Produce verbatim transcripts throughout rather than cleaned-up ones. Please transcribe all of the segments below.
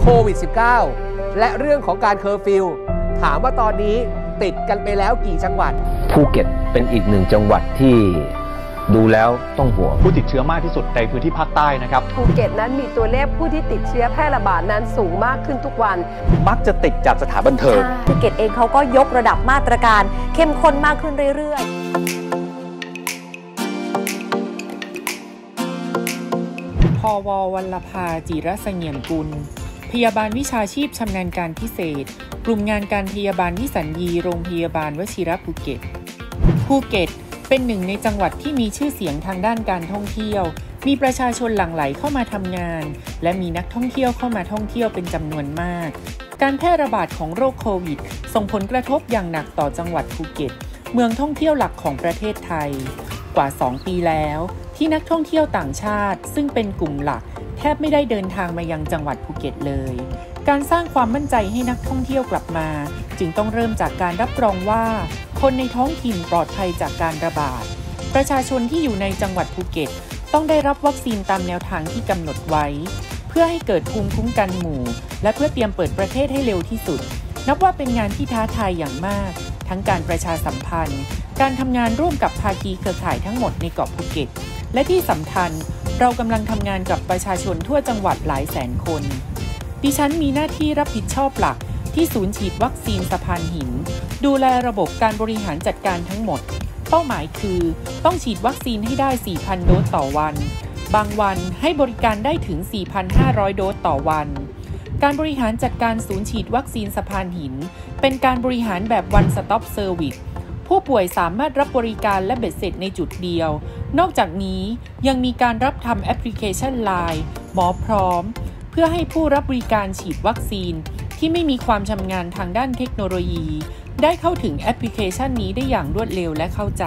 โควิด สิบเก้า และเรื่องของการเคอร์ฟิวถามว่าตอนนี้ติดกันไปแล้วกี่จังหวัดภูเก็ตเป็นอีกหนึ่งจังหวัดที่ดูแล้วต้องห่วงผู้ติดเชื้อมากที่สุดในพื้นที่ภาคใต้นะครับภูเก็ตนั้นมีตัวเลขผู้ที่ติดเชื้อแพร่ระบาดนั้นสูงมากขึ้นทุกวันมักจะติดจากสถานบันเทิงภูเก็ตเองเขาก็ยกระดับมาตรการเข้มข้นมากขึ้นเรื่อยๆพว.วรรณภา จิรเสงี่ยมกุลพยาบาลวิชาชีพชำนาญการพิเศษกลุ่มงานการพยาบาลวิสัญญีโรงพยาบาลวชิรภูเก็ตภูเก็ตเป็นหนึ่งในจังหวัดที่มีชื่อเสียงทางด้านการท่องเที่ยวมีประชาชนหลั่งไหลเข้ามาทำงานและมีนักท่องเที่ยวเข้ามาท่องเที่ยวเป็นจำนวนมากการแพร่ระบาดของโรคโควิดส่งผลกระทบอย่างหนักต่อจังหวัดภูเก็ตเมืองท่องเที่ยวหลักของประเทศไทยกว่าสองปีแล้วที่นักท่องเที่ยวต่างชาติซึ่งเป็นกลุ่มหลักแทบไม่ได้เดินทางมายังจังหวัดภูเก็ตเลยการสร้างความมั่นใจให้นักท่องเที่ยวกลับมาจึงต้องเริ่มจากการรับรองว่าคนในท้องถิ่นปลอดภัยจากการระบาดประชาชนที่อยู่ในจังหวัดภูเก็ตต้องได้รับวัคซีนตามแนวทางที่กำหนดไว้เพื่อให้เกิดภูมิคุ้มกันหมู่และเพื่อเตรียมเปิดประเทศให้เร็วที่สุดนับว่าเป็นงานที่ท้าทายอย่างมากทั้งการประชาสัมพันธ์การทำงานร่วมกับภาคีเครือข่ายทั้งหมดในเกาะภูเก็ตและที่สำคัญเรากำลังทำงานกับประชาชนทั่วจังหวัดหลายแสนคนดิฉันมีหน้าที่รับผิดชอบหลักที่ศูนย์ฉีดวัคซีนสะพานหินดูแลระบบการบริหารจัดการทั้งหมดเป้าหมายคือต้องฉีดวัคซีนให้ได้ สี่พัน โดสต่อวันบางวันให้บริการได้ถึง สี่พันห้าร้อย โดสต่อวันการบริหารจัดการศูนย์ฉีดวัคซีนสะพานหินเป็นการบริหารแบบ One Stop Service ผู้ป่วยสามารถรับบริการและเบ็ดเสร็จในจุดเดียวนอกจากนี้ยังมีการรับทำแอปพลิเคชัน ไลน์ หมอพร้อมเพื่อให้ผู้รับบริการฉีดวัคซีนที่ไม่มีความชำนาญทางด้านเทคโนโลยีได้เข้าถึงแอปพลิเคชันนี้ได้อย่างรวดเร็วและเข้าใจ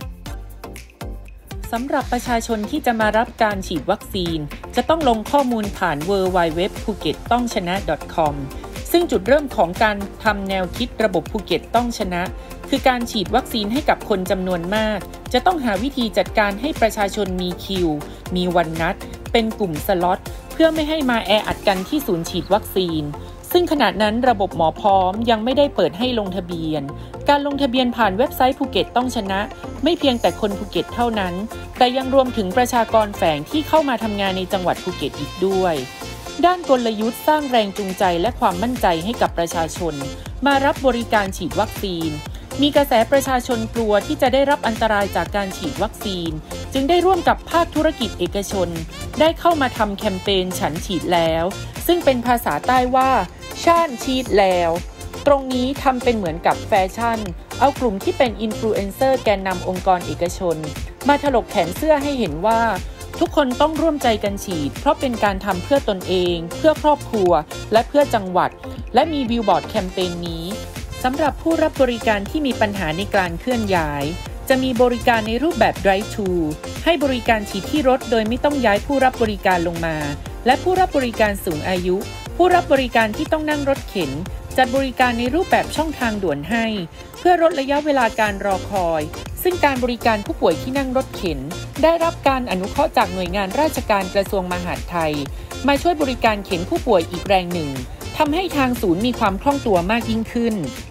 สำหรับประชาชนที่จะมารับการฉีดวัคซีนจะต้องลงข้อมูลผ่าน ดับเบิลยู ดับเบิลยู ดับเบิลยู ดอท ภูเก็ตต้องชนะ ดอท คอม ซึ่งจุดเริ่มของการทำแนวคิดระบบภูเก็ตต้องชนะคือการฉีดวัคซีนให้กับคนจำนวนมากจะต้องหาวิธีจัดการให้ประชาชนมีคิวมีวันนัดเป็นกลุ่มสล็อตเพื่อไม่ให้มาแออัดกันที่ศูนย์ฉีดวัคซีนซึ่งขณะนั้นระบบหมอพร้อมยังไม่ได้เปิดให้ลงทะเบียนการลงทะเบียนผ่านเว็บไซต์ภูเก็ตต้องชนะไม่เพียงแต่คนภูเก็ตเท่านั้นแต่ยังรวมถึงประชากรแฝงที่เข้ามาทำงานในจังหวัดภูเก็ตอีกด้วยด้านกลยุทธ์สร้างแรงจูงใจและความมั่นใจให้กับประชาชนมารับบริการฉีดวัคซีนมีกระแสประชาชนกลัวที่จะได้รับอันตรายจากการฉีดวัคซีนจึงได้ร่วมกับภาคธุรกิจเอกชนได้เข้ามาทำแคมเปญฉันฉีดแล้วซึ่งเป็นภาษาใต้ว่าช่านฉีดแล้วตรงนี้ทำเป็นเหมือนกับแฟชั่นเอากลุ่มที่เป็นอินฟลูเอนเซอร์แกนนำองค์กรเอกชนมาถลกแขนเสื้อให้เห็นว่าทุกคนต้องร่วมใจกันฉีดเพราะเป็นการทำเพื่อตนเองเพื่อครอบครัวและเพื่อจังหวัดและมีบิลบอร์ดแคมเปญนี้สำหรับผู้รับบริการที่มีปัญหาในการเคลื่อนย้ายจะมีบริการในรูปแบบ Drive to ให้บริการฉีดที่รถโดยไม่ต้องย้ายผู้รับบริการลงมาและผู้รับบริการสูงอายุผู้รับบริการที่ต้องนั่งรถเข็นจัดบริการในรูปแบบช่องทางด่วนให้เพื่อลดระยะเวลาการรอคอยซึ่งการบริการผู้ป่วยที่นั่งรถเข็นได้รับการอนุเคราะห์จากหน่วยงานราชการกระทรวงมหาดไทยมาช่วยบริการเข็นผู้ป่วยอีกแรงหนึ่งทำให้ทางศูนย์มีความคล่องตัวมากยิ่งขึ้น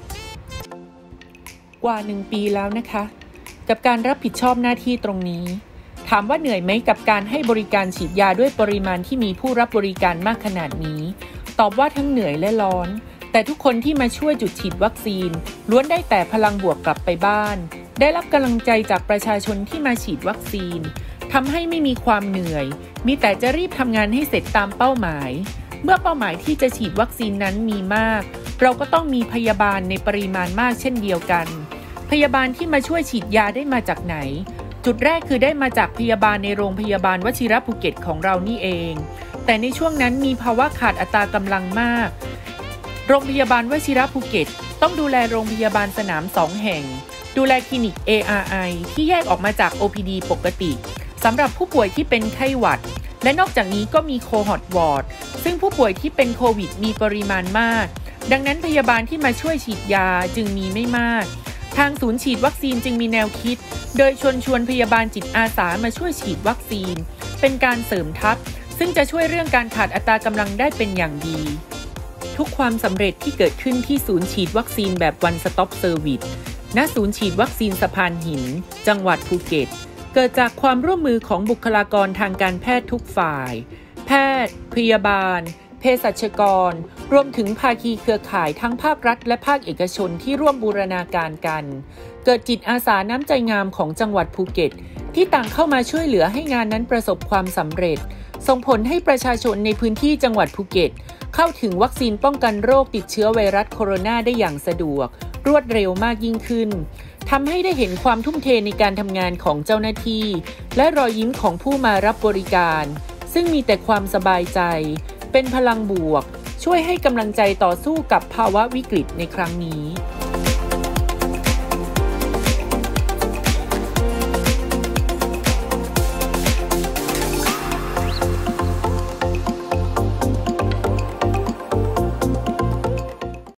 กว่าหนึ่งปีแล้วนะคะกับการรับผิดชอบหน้าที่ตรงนี้ถามว่าเหนื่อยไหมกับการให้บริการฉีดยาด้วยปริมาณที่มีผู้รับบริการมากขนาดนี้ตอบว่าทั้งเหนื่อยและร้อนแต่ทุกคนที่มาช่วยจุดฉีดวัคซีนล้วนได้แต่พลังบวกกลับไปบ้านได้รับกำลังใจจากประชาชนที่มาฉีดวัคซีนทำให้ไม่มีความเหนื่อยมีแต่จะรีบทำงานให้เสร็จตามเป้าหมายเมื่อเป้าหมายที่จะฉีดวัคซีนนั้นมีมากเราก็ต้องมีพยาบาลในปริมาณมากเช่นเดียวกันพยาบาลที่มาช่วยฉีดยาได้มาจากไหนจุดแรกคือได้มาจากพยาบาลในโรงพยาบาลวชิรภูเก็ตของเรานี่เองแต่ในช่วงนั้นมีภาวะขาดอัตรากำลังมากโรงพยาบาลวชิรภูเก็ตต้องดูแลโรงพยาบาลสนามสองแห่งดูแลคลินิก เอ อาร์ ไอ ที่แยกออกมาจาก โอ พี ดี ปกติสำหรับผู้ป่วยที่เป็นไข้หวัดและนอกจากนี้ก็มีโคฮอตวอร์ดซึ่งผู้ป่วยที่เป็นโควิดมีปริมาณมากดังนั้นพยาบาลที่มาช่วยฉีดยาจึงมีไม่มากทางศูนย์ฉีดวัคซีนจึงมีแนวคิดโดยชวนชวนพยาบาลจิตอาสามาช่วยฉีดวัคซีนเป็นการเสริมทัพซึ่งจะช่วยเรื่องการขาดอัตรากำลังได้เป็นอย่างดีทุกความสำเร็จที่เกิดขึ้นที่ศูนย์ฉีดวัคซีนแบบ One Stop Service ณ ศูนย์ฉีดวัคซีนสะพานหินจังหวัดภูเก็ตเกิดจากความร่วมมือของบุคลากรทางการแพทย์ทุกฝ่ายแพทย์พยาบาลเภสัชกรรวมถึงภาคีเครือข่ายทั้งภาครัฐและภาคเอกชนที่ร่วมบูรณาการกันเกิดจิตอาสาน้ำใจงามของจังหวัดภูเก็ตที่ต่างเข้ามาช่วยเหลือให้งานนั้นประสบความสำเร็จส่งผลให้ประชาชนในพื้นที่จังหวัดภูเก็ตเข้าถึงวัคซีนป้องกันโรคติดเชื้อไวรัสโคโรนาได้อย่างสะดวกรวดเร็วมากยิ่งขึ้นทำให้ได้เห็นความทุ่มเทในการทำงานของเจ้าหน้าที่และรอยยิ้มของผู้มารับบริการซึ่งมีแต่ความสบายใจเป็นพลังบวกช่วยให้กำลังใจต่อสู้กับภาวะวิกฤตในครั้งนี้